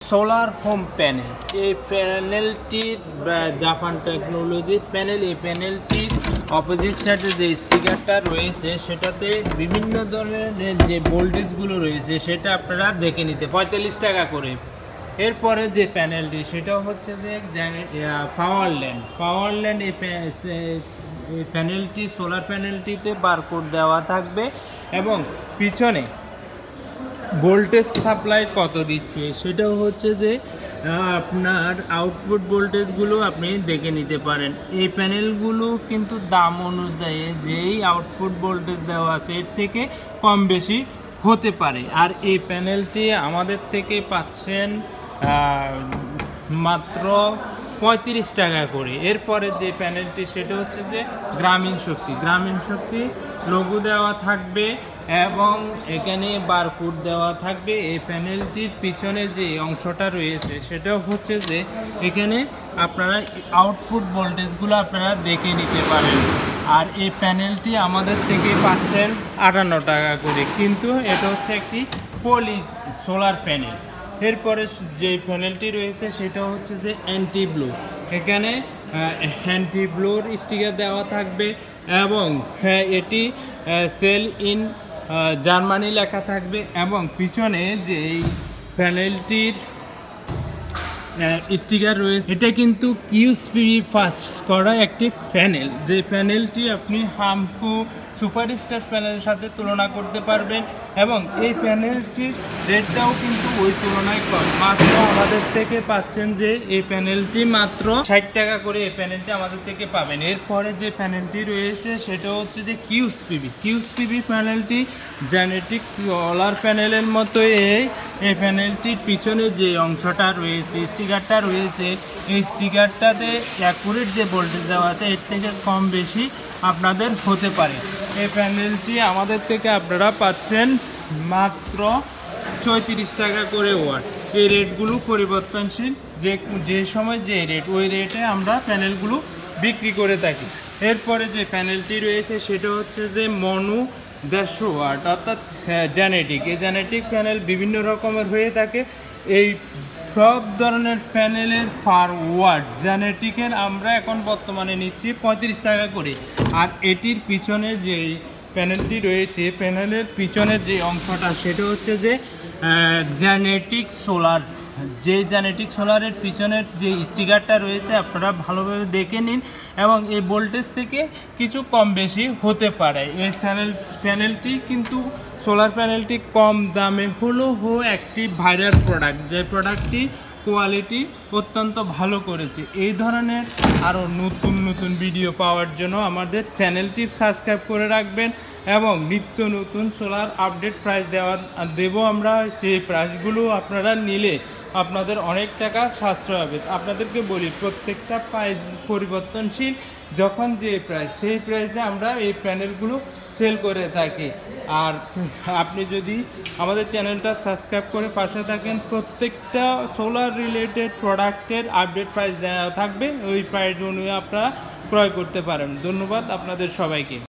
Solar home panel, এই প্যানেলটি Japan technologies panel. এই প্যানেলটির opposite সাইডে যে স্টিকারটা রয়েছে সেটাতে বিভিন্ন ধরনের যে ভোল্টেজগুলো রয়েছে সেটা আপনারা দেখে নিতে 45 টাকা করে। এরপরে যে প্যানেলটি সেটা হচ্ছে যে পাওয়ার ল্যান্ড। এই প্যানেলটি, সোলার প্যানেলটিতে বারকোড দেওয়া থাকবে এবং পিছনে ভোল্টেজ সাপ্লাই কত দিচ্ছে সেটাও হচ্ছে যে আপনার আউটপুট ভোল্টেজগুলো আপনি দেখে নিতে পারেন। এই প্যানেলগুলো কিন্তু দাম অনুযায়ী যেই আউটপুট ভোল্টেজ দেওয়া আছে এর থেকে কম বেশি হতে পারে। আর এই প্যানেলটি আমাদের থেকে পাচ্ছেন মাত্র 35 টাকা করে। এরপরে যে প্যানেলটি সেটা হচ্ছে যে গ্রামীণ শক্তি লোগো দেওয়া থাকবে এবং এখানে বারকোড দেওয়া থাকবে। এই প্যানেলটির পিছনে যে অংশটা রয়েছে সেটাও হচ্ছে যে এখানে আপনারা আউটপুট ভোল্টেজগুলো আপনারা দেখে নিতে পারেন। আর এই প্যানেলটি আমাদের থেকে পাচ্ছেন 58 টাকা করে, কিন্তু এটা হচ্ছে একটি পলি সোলার প্যানেল। এরপরে যে প্যানেলটি রয়েছে সেটা হচ্ছে যে অ্যান্টি ব্লো। এখানে অ্যান্টি ব্লোর স্টিকার দেওয়া থাকবে এবং এটি সেল ইন জার্মানি লেখা থাকবে এবং পিছনে যে প্যানেলটির স্টিকার রয়েছে এটা কিন্তু কিউএসপি ফাস্ট করা একটি প্যানেল। যে প্যানেলটি আপনি হামকো সুপারস্টার প্যানেলের সাথে তুলনা করতে পারবেন এবং এই প্যানেলটির রেটটাও কিন্তু ওই তুলনায় কম। মাত্র আমাদের থেকে পাচ্ছেন যে এই প্যানেলটি মাত্র 60 টাকা করে এই প্যানেলটি আমাদের থেকে পাবেন। এরপরে যে প্যানেলটি রয়েছে সেটা হচ্ছে যে কিউএসপিবি প্যানেলটি জেনেটিক্স সোলার প্যানেলের মতো এই প্যানেলটির পিছনে যে অংশটা রয়েছে স্টিকারটা রয়েছে এই স্টিকারটাতে অ্যাকুরেট যে ভোল্টেজ দেওয়া আছে এর থেকে কম বেশি আপনাদের হতে পারে। এই প্যানেলটি আমাদের থেকে আপনারা পাচ্ছেন মাত্র 34 টাকা করে ওয়াট। এই রেটগুলো পরিবর্তনশীল, যে সময় যে রেট ওই রেটে আমরা প্যানেলগুলো বিক্রি করে থাকি। এরপরে যে প্যানেলটি রয়েছে সেটা হচ্ছে যে মনো 150 ওয়াট অর্থাৎ জেনেটিক। এই জেনেটিক প্যানেল বিভিন্ন রকমের হয়ে থাকে। এই সব ধরনের প্যানেলের পার ওয়াট জেনেটিকের আমরা এখন বর্তমানে নিচ্ছি 35 টাকা করে। আর এটির পিছনে যে প্যানেলটি রয়েছে প্যানেলের পিছনের যে অংশটা সেটা হচ্ছে যে জেনেটিক সোলার। যে জেনেটিক সোলারের পিছনের যে স্টিকারটা রয়েছে আপনারা ভালোভাবে দেখে নিন এবং এই ভোল্টেজ থেকে কিছু কম বেশি হতে পারে। এই প্যানেলটি কিন্তু সোলার প্যানেলটি কম দামে হলেও একটি ভাইরাল প্রোডাক্ট, যে প্রোডাক্টটি কোয়ালিটি অত্যন্ত ভালো করেছে। এই ধরনের আরও নতুন ভিডিও পাওয়ার জন্য আমাদের চ্যানেলটি সাবস্ক্রাইব করে রাখবেন এবং নিত্য নতুন সোলার আপডেট প্রাইস দেবো আমরা। সেই প্রাইসগুলো আপনারা নিলে আপনাদের অনেক টাকা সাশ্রয় হবে। আপনাদেরকে বলি প্রত্যেকটা প্রাইস পরিবর্তনশীল, যখন যে প্রাইস সেই প্রাইসে আমরা এই প্যানেলগুলো সেল করে থাকি। আর আপনি যদি আমাদের চ্যানেলটা সাবস্ক্রাইব করে পাশে থাকেন প্রত্যেকটা সোলার রিলেটেড প্রোডাক্টের আপডেট প্রাইস দেওয়া থাকবে, ওই প্রাইস অনুযায়ী আপনারা ক্রয় করতে পারেন। ধন্যবাদ আপনাদের সবাইকে।